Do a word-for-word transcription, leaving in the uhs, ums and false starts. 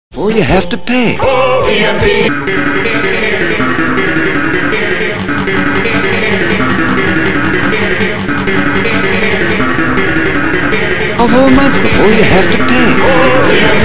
Before you have to pay. Twelve whole months before you have to pay.